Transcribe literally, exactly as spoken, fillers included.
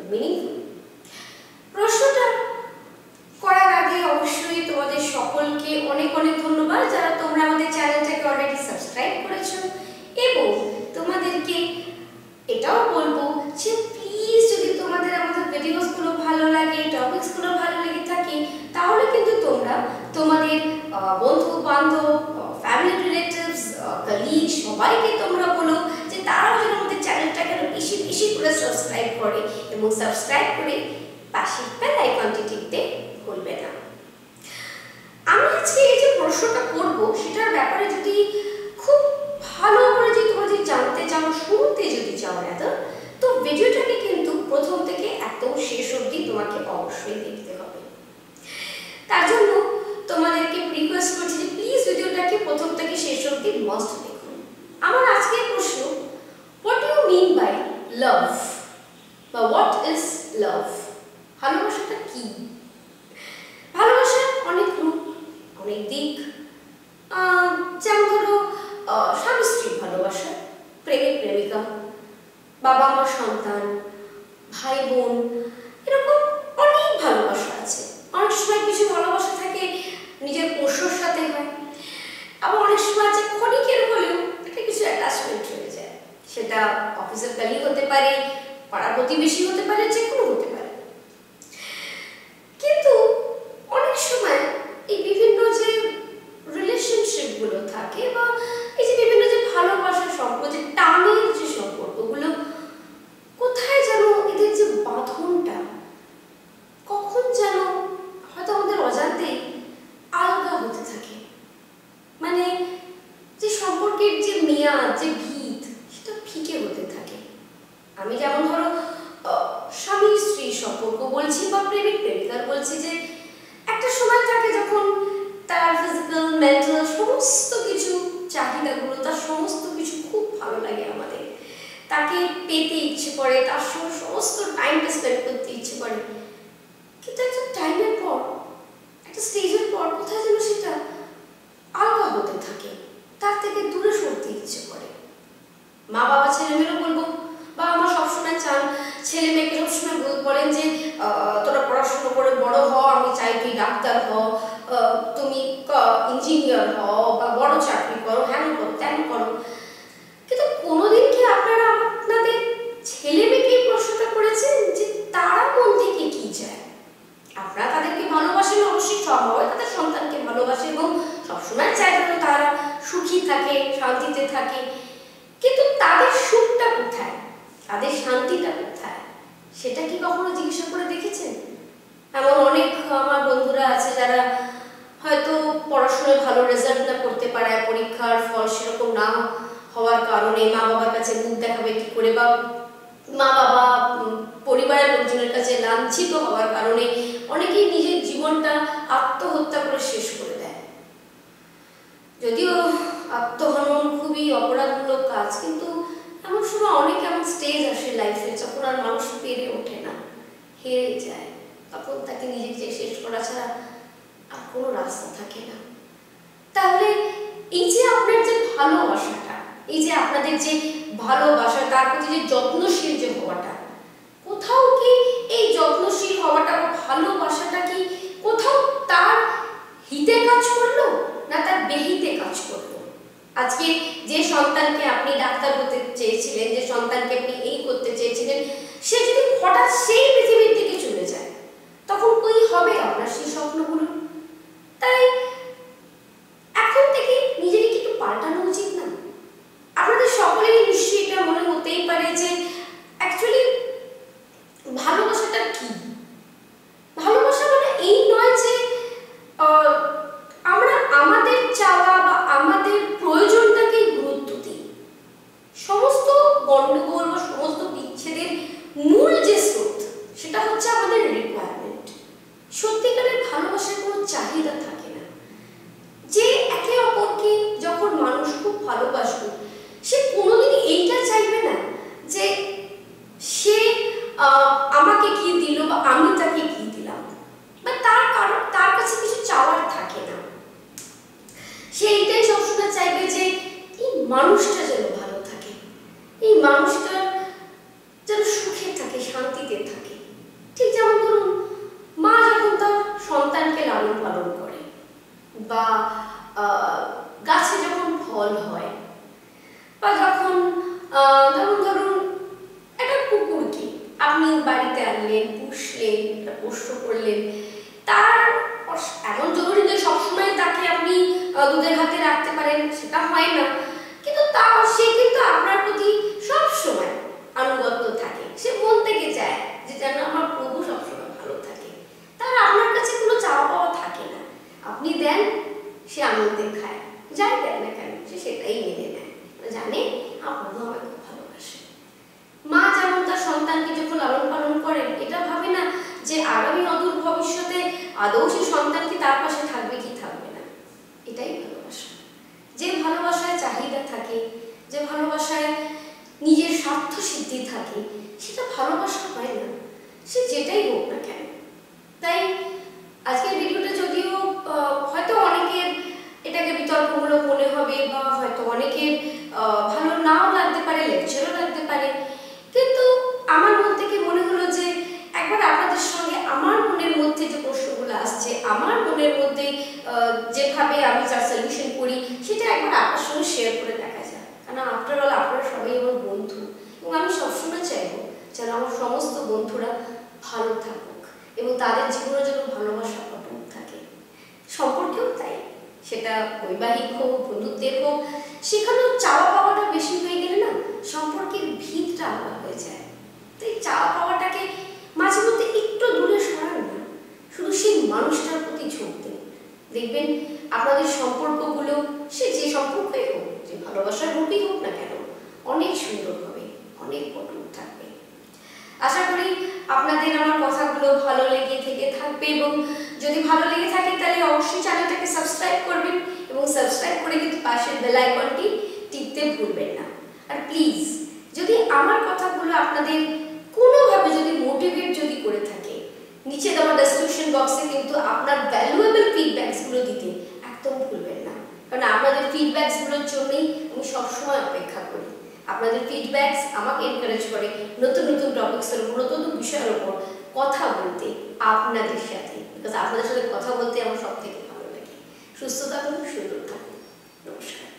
Meaningful. প্রশ্নটা করার আগে অবশ্যই তোমাদের সকলকে অনেক অনেক ধন্যবাদ যারা তোমরা আমাদের চ্যানেলটাকে অলরেডি সাবস্ক্রাইব করেছো, এবং তোমাদেরকে এটাও বলবো যে প্লিজ যদি তোমাদের আমাদের ভিডিওসগুলো ভালো লাগে, টপিকসগুলো ভালো লেগে থাকে, তাহলে কিন্তু তোমরা তোমাদের বন্ধু বান্ধব, ফ্যামিলি রিলেটিভস, কলিগ সবাইকে তোমরা বলো যে তারাও যেন আমাদের চ্যানেলটাকে বেশি বেশি করে সাবস্ক্রাইব করে, এবং সাবস্ক্রাইব করে পাশের বেল আইকনটি টিপতে ভুলবে না। আমি আজকে এই যে প্রশ্নটা করবো সেটার ব্যাপারে যদি খুব ভালো করে যদি তোমরা যদি জানতে চাও, শুনতে যদি চাও রাদার, তো ভিডিওটাকে কিন্তু প্রথম থেকে একদম শেষ অবধি তোমাকে অবশ্যই দেখতে হবে। তার জন্য তোমাদেরকে রিকোয়েস্ট করছি যে প্লিজ ভিডিওটাকে প্রথম থেকে শেষ অবধি মাস্ট দেখুন। আমার আজকের প্রশ্ন, what do you mean by love, বা হোয়াট ইজ লাভ? ভালোবাসাটা কি? ভালোবাসার অনেক রূপ, অনেক দিক। যেমন ধরো স্বামী স্ত্রীর ভালোবাসা, প্রেমিক প্রেমিকা, বাবা মা সন্তান, ভাই বোন, এরকম অনেক ভালোবাসা আছে। অনেক সময় কিছু ভালোবাসা থাকে নিজের পোষ্যর সাথে হয়, আবার অনেক সময় আছে ক্ষণিকের হলেও একটা কিছু অ্যাটাচমেন্ট হয়ে যায়। সেটা অফিসের কলিগ হতে পারে, পাড়া প্রতিবেশী হতে পারে, যে কোনো হতে পারে। কিন্তু অনেক সময় এই বিভিন্ন যে রিলেশনশিপগুলো থাকে, বা এই যে বিভিন্ন যে ভালোবাসার সম্পর্ক, যে টানের যে সম্পর্কগুলো, কোথায় যেন এদের যে বাঁধনটা কখন যেন হয়তো আমাদের অজান্তেই আলগা হতে থাকে। মানে যে সম্পর্কের যে মেয়াদ, যে ভিত, সেটা ফিকে হতে থাকে। আমি যেমন ধরো স্বামী স্ত্রীর সম্পর্ক বলছি, বা প্রেমিক প্রেমিকার বলছি, যে একটা সময় থাকে যখন তার ফিজিক্যাল, মেন্টাল সমস্ত কিছু চাহিদাগুলো, তার সমস্ত কিছু খুব ভালো লাগে আমাদের, তাকে পেতে ইচ্ছে করে, তার সঙ্গে সমস্ত টাইমটা স্পেন্ড করতে ইচ্ছে করে। কিন্তু একটা টাইমের পর, একটা স্টেজের পর কোথায় যেন সেটা আলগা হতে থাকে, তার থেকে দূরে সরতে ইচ্ছে করে। মা বাবা ছেলে মেয়েরও বলবো, বাবা মা সবসময় চান ছেলে মেয়েকে সবসময় বলেন যে তোরা পড়াশোনা করে বড় হ, আমি চাই তুই ডাক্তার হ, তুমি ইঞ্জিনিয়ার হও, বা বড় চাকরি করো, হ্যান করো, তেন করো। কিন্তু কোনোদিন কি আপনারা আপনাদের ছেলে মেয়েকে প্রশ্নটা করেছেন যে তারা মন থেকে কি চায়? আপনারা তাদেরকে ভালোবাসেন, অবশ্যই সবাই তাদের সন্তানকে ভালোবাসে এবং সবসময় চায় যেন তারা সুখী থাকে, শান্তিতে থাকে। কিন্তু তাদের সুখটা কোথায়, তাদের শান্তিটা কোথায়, সেটা কি কখনো জিজ্ঞাসা করে দেখেছেন? এমন অনেক আমার বন্ধুরা আছে যারা হয়তো পড়াশোনায় ভালো রেজাল্ট না করতে পারে, পরীক্ষার ফল সেরকম না হওয়ার কারণে মা বাবার কাছে মুখ দেখাবে কি করে, বা মা বাবা পরিবারের লোকজনের কাছে লাঞ্ছিত হওয়ার কারণে অনেকেই নিজের জীবনটা আত্মহত্যা করে শেষ করে দেয়। যদিও আত্মহনন খুবই অপরাধমূলক কাজ, কিন্তু এমন সময় অনেক এমন স্টেজ আসে লাইফে যখন আর মানুষ পেরে ওঠে না, হেরে যায়, তখন তাকে নিজেকে শেষ করা ছাড়া আর কোনো রাস্তা থাকে না। তাহলে এই যে আপনার যে ভালোবাসাটা, এই যে আপনাদের যে ভালোবাসা, তার প্রতি যে যত্নশীল যে হওয়াটা, কোথাও কি এই যত্নশীল হওয়াটা বা ভালোবাসাটা কি কোথাও তার হিতে কাজ করলো না তার বেহিতে কাজ করলো? আজকে যে সন্তানকে আপনি ডাক্তার হতে চেয়েছিলেন, যে সন্তানকে আপনি এই করতে চেয়েছিলেন, সে যদি হঠাৎ সেই পৃথিবীর থেকে চলে যায়, তখন কি হবে আপনার সেই স্বপ্নগুলো? তাই এখন থেকে নিজেকে একটু পাল্টানো উচিত না? আপনাদের সকলেরই নিশ্চয়ই এটা মনে হতেই পারে যে অ্যাকচুয়ালি ভালোবাসাটা কি? ভালোবাসা মানে এই নয় যে আমরা আমাদের চাওয়া বা আমাদের প্রয়োজনটাকে গুরুত্ব দিই। সমস্ত গণ্ডগোল বা সমস্ত বিচ্ছেদের মূল যে স্রোত, সেটা হচ্ছে আমাদের রিকোয়ারমেন্ট। সত্যিকারের ভালোবাসার কোনো চাহিদা থাকে না। যে একে অপরকে যখন মানুষ খুব ভালোবাসবে, সে কোনোদিনই এইটা চাইবে না যে সে আমাকে কি দিল বা আমি তাকে কি দিলাম, বা তার কারণ তার কাছে কিছু চাওয়ার থাকে না। সে এইটাই সবসময় চাইবে যে এই মানুষটা যেন ভালো থাকে, এই মানুষটা যেন সুখে থাকে, শান্তিতে থাকে। আপনি বাড়িতে আনলেন, পুষলেন, একটা পোষ্য করলেন, তার এমন জরুরি যে সবসময় তাকে আপনি দুধের হাতে রাখতে পারেন, সেটা হয় না, কিন্তু তাও সে কিন্তু আপনার প্রতি সবসময় আনুগত্য থাকে। সে মন থেকে চায় যে যেন আমার প্রভু সবসময় ভালো থাকে। তার আপনার কাছে কোনো চাওয়া পাওয়া থাকে না, আপনি দেন, সে আনন্দে খায়, যাই দেন না কেন সে সেটাই মেনে নেয়, জানে আপনার আমাকে খুব ভালোবাসে। মা যেমন তার সন্তানকে যখন লালন পালন করেন, এটা ভাবে না যে আগামী অদূর ভবিষ্যতে আদৌ সে সন্তান কি তার পাশে থাকবে কি থাকবে না। এটাই ভালোবাসা। যে ভালোবাসায় চাহিদা থাকে, যে ভালোবাসায় নিজের স্বার্থ সিদ্ধি থাকে, সেটা ভালোবাসা হয় না, সে যেটাই হোক না কেন। তাই আজকের ভিডিওটা যদিও হয়তো অনেকের এটাকে বিতর্কমূলক মনে হবে, বা হয়তো অনেকের ভালো নাও লাগতে পারে, লেকচারও লাগতে পারে, কিন্তু আমার মন থেকে মনে হলো যে একবার আপনাদের সঙ্গে আমার মনের মধ্যে যে প্রশ্নগুলো আসছে, আমার মনের মধ্যে যেভাবে আমি যার সলিউশন করি, সেটা একবার আপনার সঙ্গে শেয়ার করে দেখা যায়। কারণ আফটার অল আপনারা সবাই আমার বন্ধু, এবং আমি সবসময় চাইবো যেন আমার সমস্ত বন্ধুরা ভালো থাকুক এবং তাদের জীবনে যেন ভালোবাসা অটুট থাকে। সম্পর্কেও তাই, সেটা বৈবাহিক হোক, বন্ধুত্বের হোক, সেখানেও চাওয়া পাওয়াটা বেশি হয়ে গেলে না সম্পর্কের ভিতটা আলাদা হয়ে যায়। তাই চাওয়া পাওয়াটাকে মাঝে মধ্যে একটু দূরে সরান না, শুধু সেই মানুষটার প্রতি ঝোঁক দিন, দেখবেন আপনাদের সম্পর্কগুলো, সে যে সম্পর্কই হোক, যে ভালোবাসার রূপই হোক না কেন, অনেক সুন্দর হবে, অনেক অটুট থাকবে। আশা করি আপনাদের আমার কথাগুলো ভালো লেগে থেকে থাকবে, এবং যদি ভালো লেগে থাকে তাহলে অবশ্যই চ্যানেলটাকে সাবস্ক্রাইব করবেন, এবং সাবস্ক্রাইব করে কিন্তু পাশের বেল আইকনটি টিপতে ভুলবেন না। আর প্লিজ, যদি আমার কথাগুলো আপনাদের কোনোভাবে যদি মোটিভেট যদি করে থাকে, নিচে দেওয়া ডেসক্রিপশন বক্সে কিন্তু আপনার ভ্যালুয়েবল ফিডব্যাকসগুলো দিতে একদম ভুলবেন না, কারণ আপনাদের ফিডব্যাকসগুলোর জন্যই আমি সবসময় অপেক্ষা করি। আপনাদের ফিডব্যাকস আমাকে এনকারেজ করে নতুন নতুন টপিক্সের উপর, নতুন নতুন বিষয়ের উপর কথা বলতে আপনাদের সাথে, বিকজ আপনাদের সাথে কথা বলতে আমার সব থেকে ভালো লাগে। সুস্থ থাকুন, সুন্দর থাকুন, নমস্কার।